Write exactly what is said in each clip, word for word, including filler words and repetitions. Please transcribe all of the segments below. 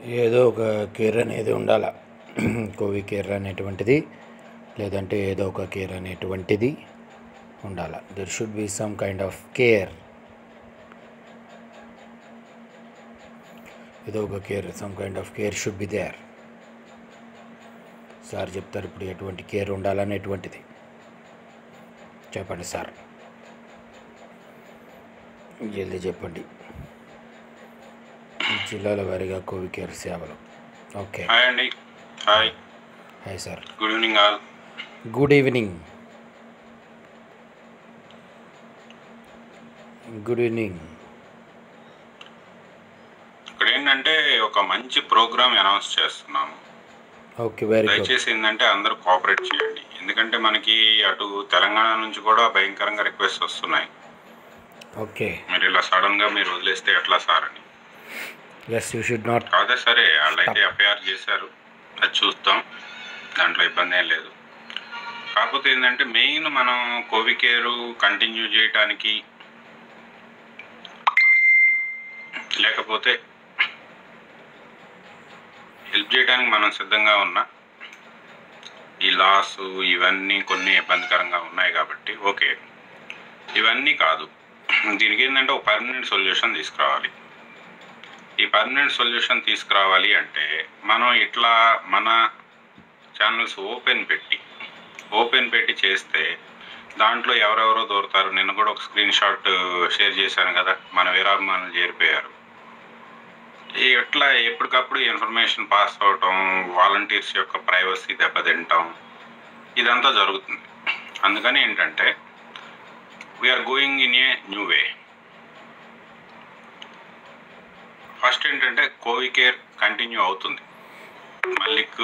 ఏదో ఒక కేర్ అనేది ఉండాలి. కోవి కేర్ అనేటువంటిది, లేదంటే ఏదో ఒక కేర్ అనేటువంటిది ఉండాలి. There should be some kind of care. ఏదో ఒక care, some kind of care should be there. Sir చెప్తారు ఇప్పుడు ఎటువంటి కేర్ ఉండాలనేటువంటిది. చెప్పండి సార్, జల్దీ చెప్పండి. జిల్లాల వారీగా కోవి కేర్ సేవలు. ఓకే, హాయ్ అండి. Hi hi sir. Good evening all. Good evening. Good evening. ఇక్కడ ఏంటంటే ఒక మంచి ప్రోగ్రామ్ అనౌన్స్ చేస్తున్నాము. Okay, very good. దయచేసి ఏంటంటే అందరూ కోఆపరేట్ చేయండి. ఎందుకంటే మనకి అటు తెలంగాణ నుంచి కూడా భయంకరంగా రిక్వెస్ట్ వస్తున్నాయి. ఓకే, మీరు ఇలా సడన్గా మీరు వదిలేస్తే ఎట్లా సార్ అని. Yes, you should not. కాదే సరే, వాళ్ళైతే ఎఫ్ఐఆర్ చేశారు, అది చూస్తాం, దాంట్లో ఇబ్బంది ఏం లేదు. కాకపోతే ఏంటంటే మెయిన్ మనం కోవి కేర్ కంటిన్యూ చేయడానికి, లేకపోతే హెల్ప్ చేయడానికి మనం సిద్ధంగా ఉన్నా, ఈ లాస్ ఇవన్నీ కొన్ని ఇబ్బందికరంగా ఉన్నాయి కాబట్టి ఓకే, ఇవన్నీ కాదు. దీనికి ఏంటంటే ఒక పర్మనెంట్ సొల్యూషన్ తీసుకురావాలి. ఈ పర్మనెంట్ సొల్యూషన్ తీసుకురావాలి అంటే మనం ఇట్లా మన ఛానల్స్ ఓపెన్ పెట్టి ఓపెన్ పెట్టి చేస్తే దాంట్లో ఎవరెవరో దొరుకుతారు. నిన్న కూడా ఒక స్క్రీన్ షాట్ షేర్ చేశాను కదా, మన వీరాభిమానులు చేరిపోయారు. ఎట్లా ఎప్పటికప్పుడు ఇన్ఫర్మేషన్ పాస్ అవటం, వాలంటీర్స్ యొక్క ప్రైవసీ దెబ్బతింటాం, ఇదంతా జరుగుతుంది. అందుకని ఏంటంటే we are going in a new way. First ఏంటంటే కోవి కేర్ కంటిన్యూ అవుతుంది. మల్లిక్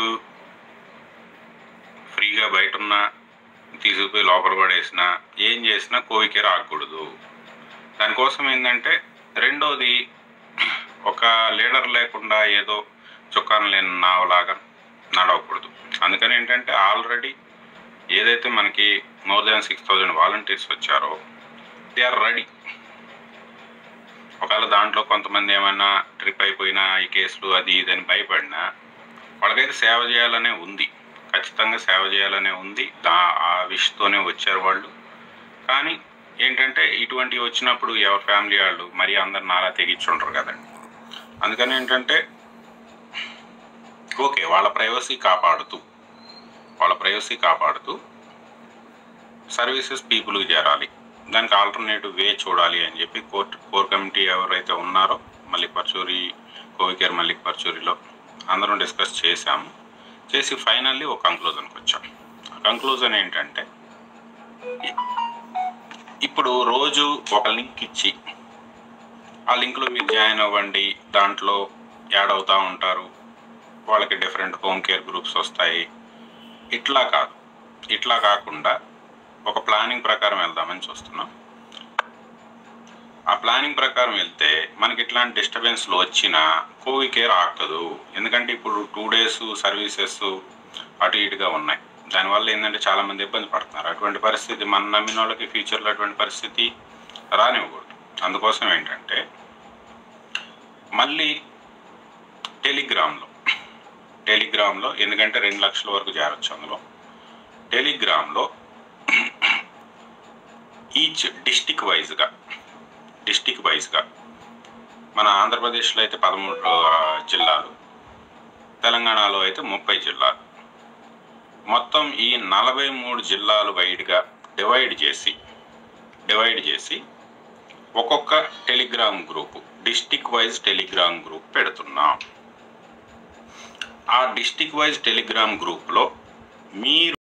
ఫ్రీగా బయట ఉన్నా, తీసుకుపోయి లోపల పడేసినా, ఏం చేసినా కోవి కేర్ ఆగకూడదు. దానికోసం ఏంటంటే రెండోది, ఒక లీడర్ లేకుండా ఏదో చుక్కాను లేని నావలాగా నడవకూడదు. అందుకని ఏంటంటే ఆల్రెడీ ఏదైతే మనకి more than six thousand volunteers వచ్చారో దే ఆర్ రెడీ. ఒకవేళ దాంట్లో కొంతమంది ఏమైనా ట్రిప్ అయిపోయినా, ఈ కేసులు అది ఇదని భయపడినా, వాళ్ళకైతే సేవ చేయాలనే ఉంది, ఖచ్చితంగా సేవ చేయాలనే ఉంది. దా ఆ విష్తోనే వచ్చారు వాళ్ళు. కానీ ఏంటంటే ఇటువంటివి వచ్చినప్పుడు ఎవరి ఫ్యామిలీ వాళ్ళు మరీ అందరు నాలా తెగించుంటారు కదండి. అందుకని ఏంటంటే ఓకే, వాళ్ళ ప్రైవసీ కాపాడుతూ వాళ్ళ ప్రైవసీ కాపాడుతూ సర్వీసెస్ పీపుల్కి చేరాలి. దానికి ఆల్టర్నేటివ్ వే చూడాలి అని చెప్పి కోర్ట్ కోర్ కమిటీ ఎవరైతే ఉన్నారో మల్లిక్ పర్చూరి, కోవి కేర్ మల్లిక్ పర్చూరిలో అందరం డిస్కస్ చేశాము. చేసి ఫైనల్లీ ఒక కంక్లూజన్కి వచ్చాం. ఆ కంక్లూజన్ ఏంటంటే ఇప్పుడు రోజు ఒక లింక్ ఇచ్చి ఆ లింక్లో మీరు జాయిన్ అవ్వండి, దాంట్లో యాడ్ అవుతూ ఉంటారు, వాళ్ళకి డిఫరెంట్ హోమ్ కేర్ గ్రూప్స్ వస్తాయి. ఇట్లా కాదు, ఇట్లా కాకుండా ఒక ప్లానింగ్ ప్రకారం వెళ్దామని చూస్తున్నాం. ఆ ప్లానింగ్ ప్రకారం వెళ్తే మనకి ఇట్లాంటి డిస్టర్బెన్స్లు వచ్చినా కోవి కేర్ ఆగదు. ఎందుకంటే ఇప్పుడు టూ డేస్ సర్వీసెస్ అటు ఇటుగా ఉన్నాయి. దానివల్ల ఏంటంటే చాలామంది ఇబ్బంది పడుతున్నారు. అటువంటి పరిస్థితి మన నమ్మిన వాళ్ళకి ఫ్యూచర్లో అటువంటి పరిస్థితి రానివ్వకూడదు. అందుకోసం ఏంటంటే మళ్ళీ టెలిగ్రామ్లో టెలిగ్రామ్లో ఎందుకంటే రెండు లక్షల వరకు చేరొచ్చు. అందులో టెలిగ్రామ్లో ఈచ్ డిస్టిక్ వైజ్గా డిస్టిక్ వైజ్గా మన ఆంధ్రప్రదేశ్లో అయితే పదమూడు జిల్లాలు, తెలంగాణలో అయితే ముప్పై జిల్లాలు, మొత్తం ఈ నలభై మూడు జిల్లాలు వైడ్గా డివైడ్ చేసి డివైడ్ చేసి ఒక్కొక్క Telegram group, district wise Telegram group పెడుతున్నాం. ఆ డిస్టిక్ వైజ్ టెలిగ్రామ్ గ్రూప్లో మీరు